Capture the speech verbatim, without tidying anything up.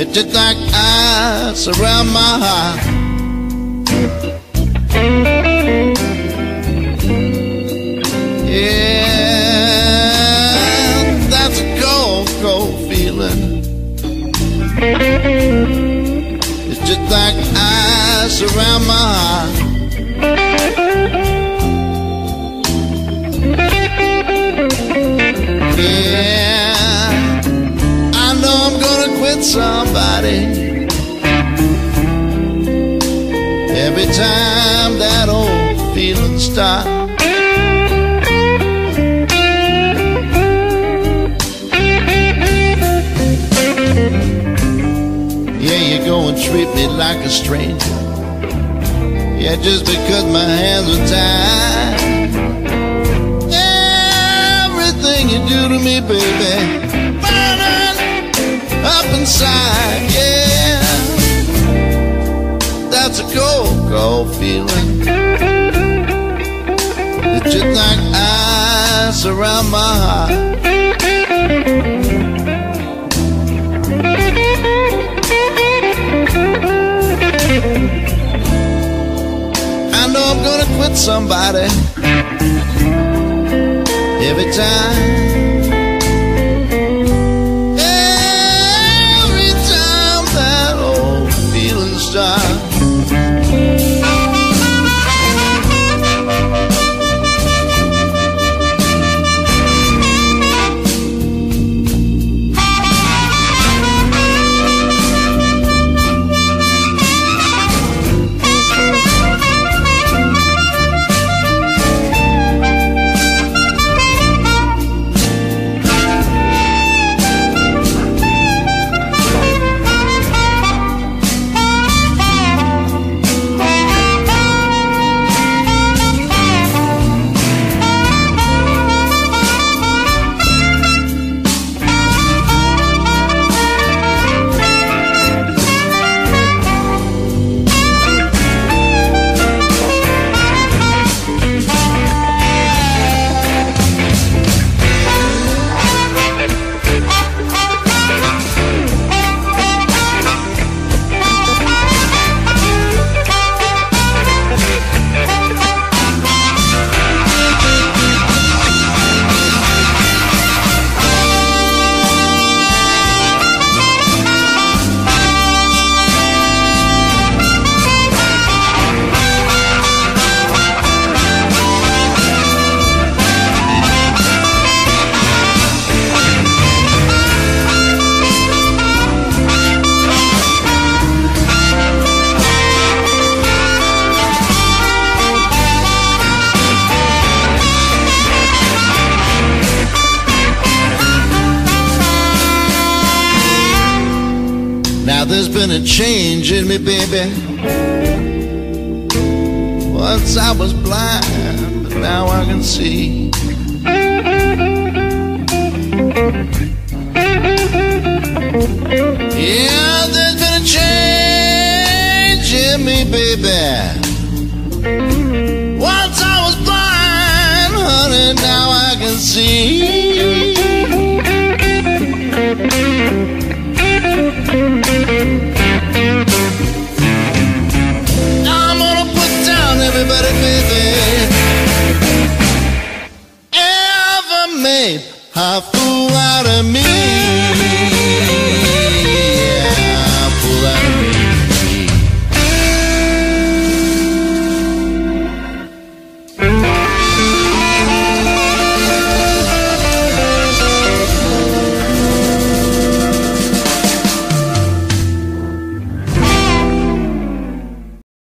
It's just like ice around my heart. Yeah, that's a cold, cold feeling. It's just like ice around my heart. Yeah, I know I'm gonna quit somebody every time that old feeling starts. Yeah, you go and treat me like a stranger. Yeah, just because my hands are tied. Everything you do to me, baby, burning up inside. Yeah, that's a cold, cold feeling. It's just like ice around my heart. I know I'm gonna quit somebody every time, every time that old feeling starts. Now there's been a change in me, baby. Once I was blind, but now I can see. Yeah, there's been a change in me, baby. Once I was blind, honey, now I can see. I'm gonna put down everybody, baby, ever made a fool out of me.